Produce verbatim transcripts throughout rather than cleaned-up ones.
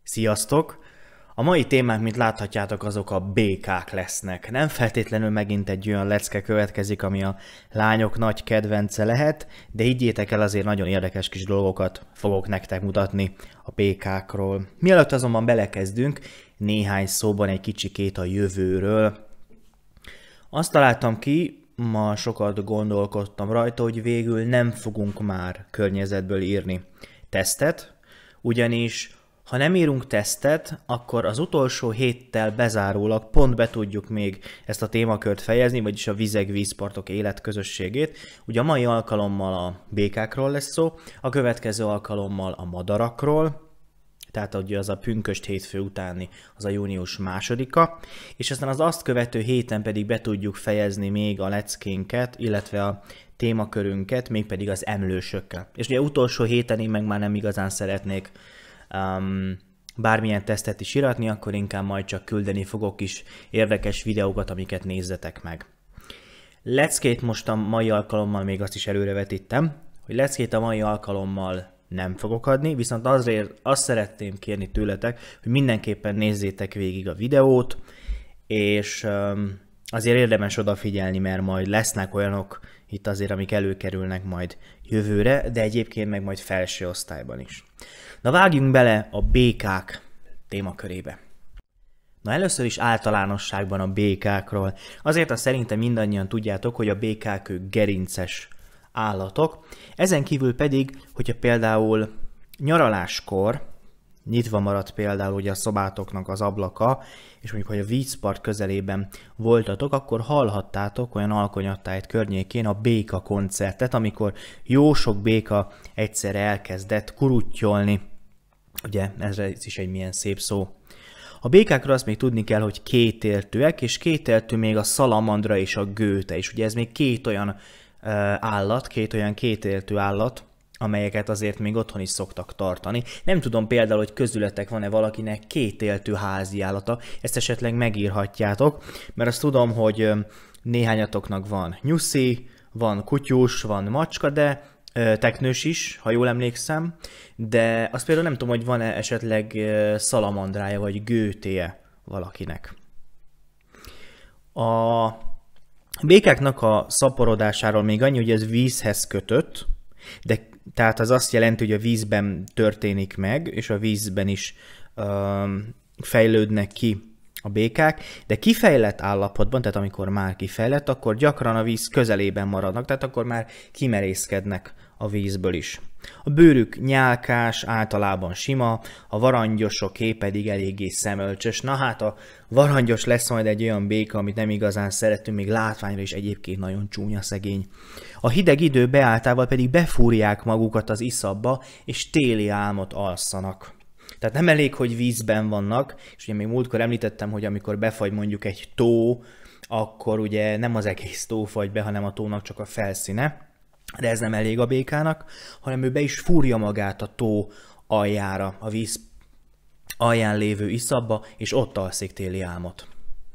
Sziasztok! A mai témánk, mint láthatjátok, azok a békák lesznek. Nem feltétlenül megint egy olyan lecke következik, ami a lányok nagy kedvence lehet, de higgyétek el, azért nagyon érdekes kis dolgokat fogok nektek mutatni a békákról. Mielőtt azonban belekezdünk, néhány szóban egy kicsikét a jövőről. Azt találtam ki, ma sokat gondolkodtam rajta, hogy végül nem fogunk már környezetből írni tesztet, ugyanis ha nem írunk tesztet, akkor az utolsó héttel bezárólag pont be tudjuk még ezt a témakört fejezni, vagyis a vizek, vízpartok életközösségét. Ugye a mai alkalommal a békákról lesz szó, a következő alkalommal a madarakról, tehát ugye az a pünkösd hétfő utáni, az a június másodika, és aztán az azt követő héten pedig be tudjuk fejezni még a leckénket, illetve a témakörünket, mégpedig az emlősökkel. És ugye utolsó héten én meg már nem igazán szeretnék Um, bármilyen tesztet is iratni, akkor inkább majd csak küldeni fogok is érdekes videókat, amiket nézzetek meg. Leckét most a mai alkalommal még azt is előrevetítem, hogy leckét a mai alkalommal nem fogok adni, viszont azért azt szeretném kérni tőletek, hogy mindenképpen nézzétek végig a videót, és um, azért érdemes odafigyelni, mert majd lesznek olyanok itt azért, amik előkerülnek majd jövőre, de egyébként meg majd felső osztályban is. Na vágjunk bele a békák témakörébe. Na először is általánosságban a békákról. Azért azt szerintem mindannyian tudjátok, hogy a békák ők gerinces állatok. Ezen kívül pedig, hogyha például nyaraláskor nyitva maradt például ugye a szobátoknak az ablaka, és mondjuk, hogy a vízpart közelében voltatok, akkor hallhattátok olyan alkonyattájt környékén a béka koncertet, amikor jó sok béka egyszerre elkezdett kuruttyolni. Ugye ez is egy milyen szép szó. A békákról azt még tudni kell, hogy kétéltőek, és kétéltő még a szalamandra és a gőte is. Ugye ez még két olyan uh, állat, két olyan kétéltő állat, amelyeket azért még otthon is szoktak tartani. Nem tudom például, hogy közületek van-e valakinek kétéltő házi állata, ezt esetleg megírhatjátok, mert azt tudom, hogy néhányatoknak van nyuszi, van kutyus, van macska, de teknős is, ha jól emlékszem, de azt például nem tudom, hogy van-e esetleg szalamandrája vagy gőtéje valakinek. A békáknak a szaporodásáról még annyi, hogy ez vízhez kötött, de tehát az azt jelenti, hogy a vízben történik meg, és a vízben is ö, fejlődnek ki a békák, de kifejlett állapotban, tehát amikor már kifejlett, akkor gyakran a víz közelében maradnak, tehát akkor már kimerészkednek a vízből is. A bőrük nyálkás, általában sima, a varangyosoké pedig eléggé szemölcsös. Na hát a varangyos lesz majd egy olyan béka, amit nem igazán szeretünk, még látványra is egyébként nagyon csúnya szegény. A hideg idő beálltával pedig befúrják magukat az iszapba, és téli álmot alszanak. Tehát nem elég, hogy vízben vannak, és ugye még múltkor említettem, hogy amikor befagy mondjuk egy tó, akkor ugye nem az egész tó fagy be, hanem a tónak csak a felszíne. De ez nem elég a békának, hanem ő be is fúrja magát a tó aljára, a víz alján lévő iszapba, és ott alszik téli álmot.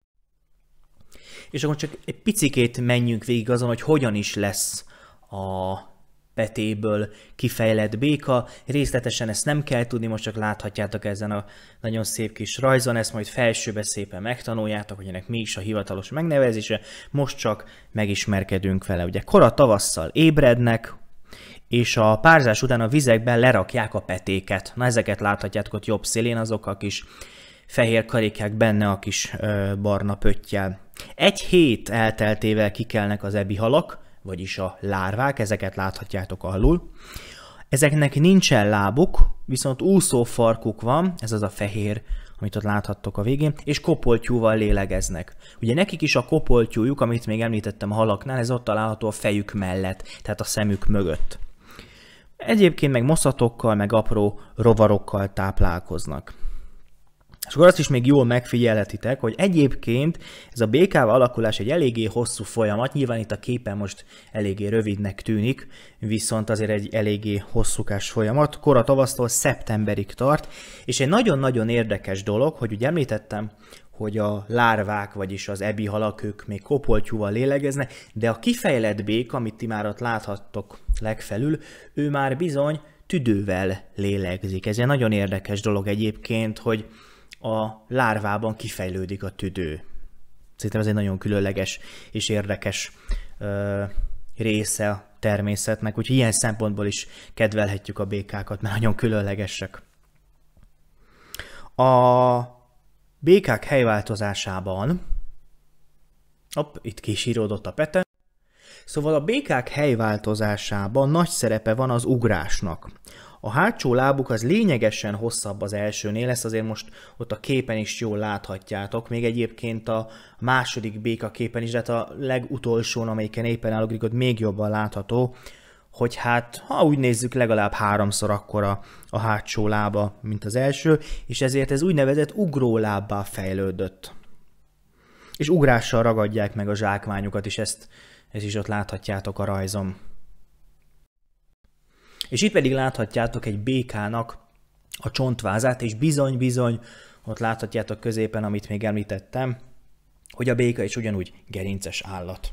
És akkor csak egy picikét menjünk végig azon, hogy hogyan is lesz a petéből kifejlett béka. Részletesen ezt nem kell tudni, most csak láthatjátok ezen a nagyon szép kis rajzon, ezt majd felsőbe szépen megtanuljátok, hogy ennek mi is a hivatalos megnevezése, most csak megismerkedünk vele. Ugye kora tavasszal ébrednek, és a párzás után a vizekben lerakják a petéket. Na ezeket láthatjátok ott jobb szélén, azok a kis fehér karikák benne a kis ö, barna pöttyel. Egy hét elteltével kikelnek az ebihalak, vagyis a lárvák, ezeket láthatjátok alul. Ezeknek nincsen lábuk, viszont úszófarkuk van, ez az a fehér, amit ott láthattok a végén, és kopoltyúval lélegeznek. Ugye nekik is a kopoltyújuk, amit még említettem a halaknál, ez ott található a fejük mellett, tehát a szemük mögött. Egyébként meg moszatokkal, meg apró rovarokkal táplálkoznak. És akkor azt is még jól megfigyelhetitek, hogy egyébként ez a békával alakulás egy eléggé hosszú folyamat, nyilván itt a képen most eléggé rövidnek tűnik, viszont azért egy eléggé hosszúkás folyamat, kora tavasztól szeptemberig tart, és egy nagyon-nagyon érdekes dolog, hogy ugye említettem, hogy a lárvák, vagyis az ebihalak, ők még kopoltyúval lélegeznek, de a kifejlett béka, amit ti már ott láthattok legfelül, ő már bizony tüdővel lélegzik. Ez egy nagyon érdekes dolog egyébként, hogy a lárvában kifejlődik a tüdő. Szerintem ez egy nagyon különleges és érdekes ö, része a természetnek, úgyhogy ilyen szempontból is kedvelhetjük a békákat, mert nagyon különlegesek. A békák helyváltozásában, hopp, itt kisíródott a pete, szóval a békák helyváltozásában nagy szerepe van az ugrásnak. A hátsó lábuk az lényegesen hosszabb az elsőnél, ezt azért most ott a képen is jól láthatjátok, még egyébként a második béka képen is, de hát a legutolsón, amelyiken éppen állugrik, ott még jobban látható, hogy hát, ha úgy nézzük, legalább háromszor akkora a hátsó lába, mint az első, és ezért ez úgynevezett ugrólábbá fejlődött. És ugrással ragadják meg a zsákmányukat, és ezt, ezt is ott láthatjátok a rajzom. És itt pedig láthatjátok egy békának a csontvázát, és bizony-bizony, ott láthatjátok középen, amit még említettem, hogy a béka is ugyanúgy gerinces állat.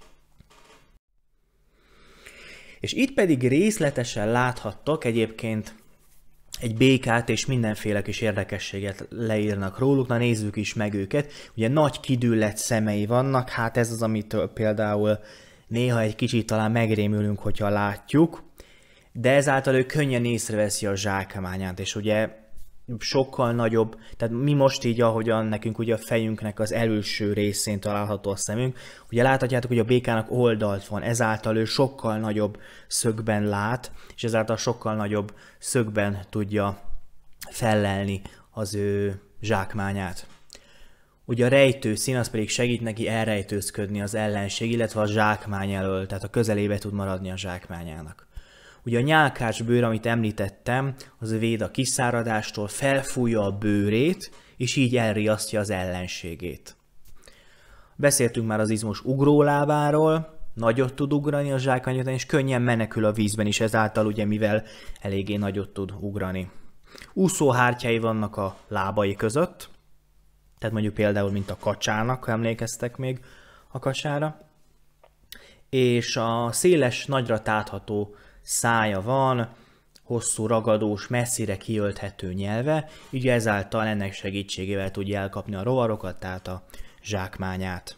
És itt pedig részletesen láthattok egyébként egy békát, és mindenféle kis érdekességet leírnak róluk, na nézzük is meg őket. Ugye nagy kidüllett szemei vannak, hát ez az, amitől például néha egy kicsit talán megrémülünk, hogyha látjuk, de ezáltal ő könnyen észreveszi a zsákmányát, és ugye sokkal nagyobb, tehát mi most így, ahogyan nekünk ugye a fejünknek az előső részén található a szemünk, ugye láthatjátok, hogy a békának oldalt van, ezáltal ő sokkal nagyobb szögben lát, és ezáltal sokkal nagyobb szögben tudja fellelni az ő zsákmányát. Ugye a rejtőszín az pedig segít neki elrejtőzködni az ellenség, illetve a zsákmány elől, tehát a közelébe tud maradni a zsákmányának. Ugye a nyálkás bőr, amit említettem, az véd a kiszáradástól, felfújja a bőrét, és így elriasztja az ellenségét. Beszéltünk már az izmos ugrólábáról, nagyot tud ugrani a zsákmány után, és könnyen menekül a vízben is, ezáltal ugye mivel eléggé nagyot tud ugrani. Úszóhártyái vannak a lábai között, tehát mondjuk például mint a kacsának, ha emlékeztek még a kacsára, és a széles, nagyra tátható szája van, hosszú, ragadós, messzire kiölthető nyelve, így ezáltal ennek segítségével tudja elkapni a rovarokat, tehát a zsákmányát.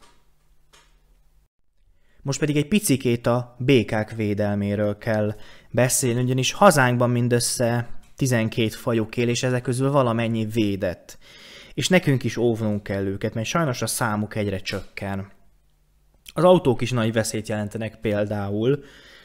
Most pedig egy picikét a békák védelméről kell beszélni, ugyanis hazánkban mindössze tizenkét fajuk él, és ezek közül valamennyi védett. És nekünk is óvnunk kell őket, mert sajnos a számuk egyre csökken. Az autók is nagy veszélyt jelentenek például,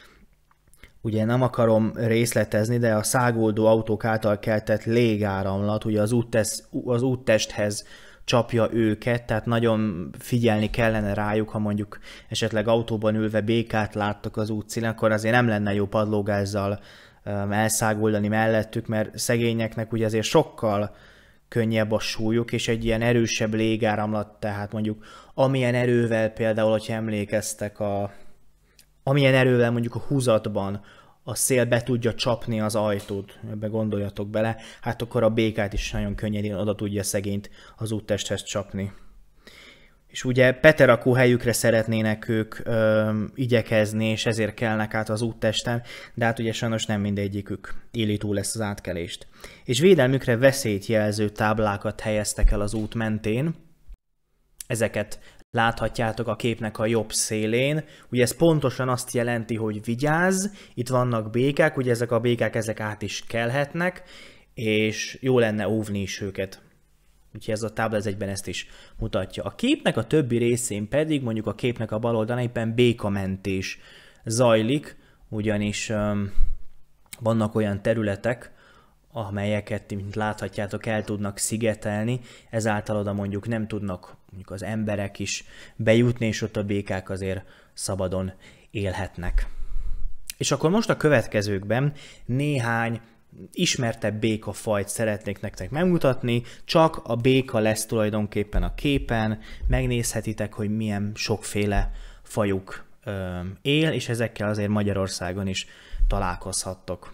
ugye nem akarom részletezni, de a száguldó autók által keltett légáramlat ugye az, úttesz, az úttesthez csapja őket, tehát nagyon figyelni kellene rájuk, ha mondjuk esetleg autóban ülve békát láttak az útszínen, akkor azért nem lenne jó padlógázzal elszáguldani mellettük, mert szegényeknek ugye azért sokkal könnyebb a súlyuk, és egy ilyen erősebb légáramlat, tehát mondjuk amilyen erővel például, hogyha emlékeztek, a, amilyen erővel mondjuk a húzatban a szél be tudja csapni az ajtót, ebbe gondoljatok bele, hát akkor a békát is nagyon könnyedén oda tudja szegényt az úttesthez csapni. És ugye peterakó helyükre szeretnének ők ö, igyekezni, és ezért kelnek át az úttesten, de hát ugye sajnos nem mindegyikük éli túl ezt az átkelést. És védelmükre veszélyt jelző táblákat helyeztek el az út mentén. Ezeket láthatjátok a képnek a jobb szélén. Ugye ez pontosan azt jelenti, hogy vigyázz, itt vannak békák, ugye ezek a békák ezek át is kelhetnek, és jó lenne óvni is őket. Úgyhogy ez a tábla ez egyben ezt is mutatja. A képnek a többi részén pedig, mondjuk a képnek a bal oldalán éppen békamentés zajlik, ugyanis um, vannak olyan területek, amelyeket, mint láthatjátok, el tudnak szigetelni, ezáltal oda mondjuk nem tudnak mondjuk az emberek is bejutni, és ott a békák azért szabadon élhetnek. És akkor most a következőkben néhány ismertebb békafajt szeretnék nektek megmutatni, csak a béka lesz tulajdonképpen a képen, megnézhetitek, hogy milyen sokféle fajuk ö, él, és ezekkel azért Magyarországon is találkozhattok.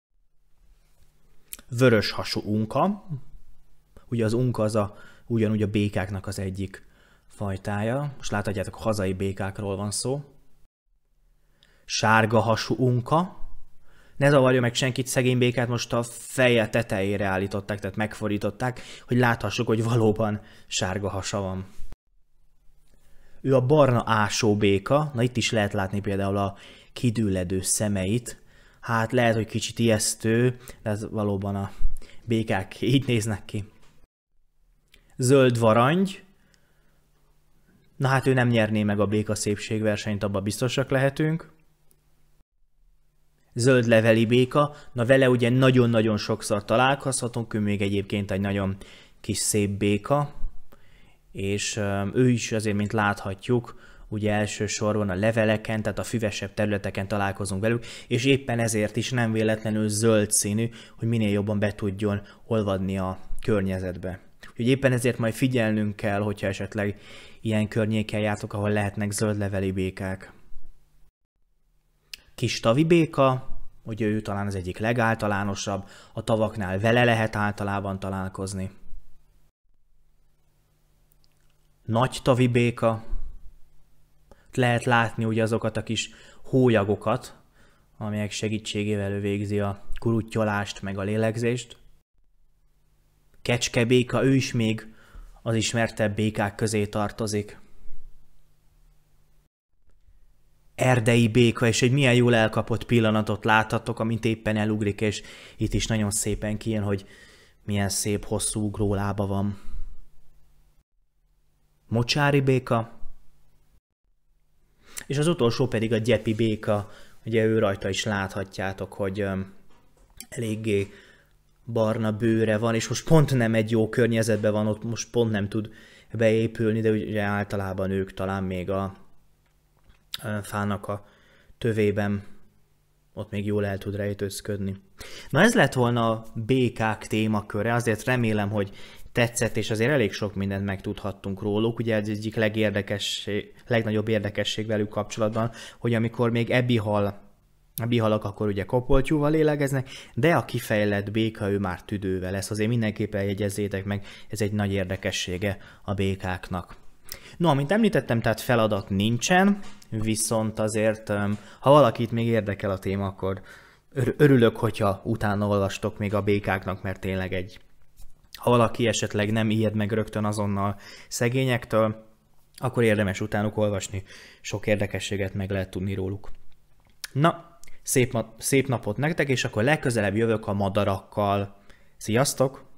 Vörös hasú unka, ugye az unka az a, ugyanúgy a békáknak az egyik fajtája, most láthatjátok, hazai békákról van szó. Sárga hasú unka, Ne zavarja meg senkit, szegény békát most a feje tetejére állították, tehát megfordították, hogy láthassuk, hogy valóban sárga hasa van. Ő a barna ásó béka, na itt is lehet látni például a kidülledő szemeit. Hát lehet, hogy kicsit ijesztő, de ez valóban a békák így néznek ki. Zöld varangy. Na hát ő nem nyerné meg a béka szépségversenyt, abban biztosak lehetünk. Zöld leveli béka, na vele ugye nagyon-nagyon sokszor találkozhatunk, ő még egyébként egy nagyon kis szép béka, és ő is azért, mint láthatjuk, ugye elsősorban a leveleken, tehát a füvesebb területeken találkozunk velük, és éppen ezért is nem véletlenül zöld színű, hogy minél jobban be tudjon olvadni a környezetbe. Úgyhogy éppen ezért majd figyelnünk kell, hogyha esetleg ilyen környéken jártok, ahol lehetnek zöld leveli békák. Kis tavi béka, ugye ő talán az egyik legáltalánosabb, a tavaknál vele lehet általában találkozni. Nagy tavi béka, lehet látni ugye azokat a kis hólyagokat, amelyek segítségével ő végzi a kuruttyolást meg a lélegzést. Kecskebéka, ő is még az ismertebb békák közé tartozik. Erdei béka, és egy milyen jól elkapott pillanatot láthatok, amint éppen elugrik, és itt is nagyon szépen kijön, hogy milyen szép hosszú ugrólába van. Mocsári béka, és az utolsó pedig a gyepi béka, ugye ő rajta is láthatjátok, hogy um, eléggé barna bőre van, és most pont nem egy jó környezetben van, ott most pont nem tud beépülni, de ugye általában ők talán még a, a fának a tövében ott még jól el tud rejtőzködni. Na ez lett volna a békák témaköre, azért remélem, hogy tetszett, és azért elég sok mindent megtudhattunk róluk. Ugye ez egyik legérdekesség, legnagyobb érdekesség velük kapcsolatban, hogy amikor még ebihal, a bihalak akkor ugye kopoltyúval lélegeznek, de a kifejlett béka ő már tüdővel lesz. Azért mindenképpen jegyezzétek meg, ez egy nagy érdekessége a békáknak. No, amint említettem, tehát feladat nincsen, viszont azért, ha valakit még érdekel a téma, akkor örülök, hogyha utána olvastok még a békáknak, mert tényleg egy... Ha valaki esetleg nem ijed meg rögtön azonnal szegényektől, akkor érdemes utánuk olvasni, sok érdekességet meg lehet tudni róluk. Na, szép, szép napot nektek, és akkor legközelebb jövök a madarakkal. Sziasztok!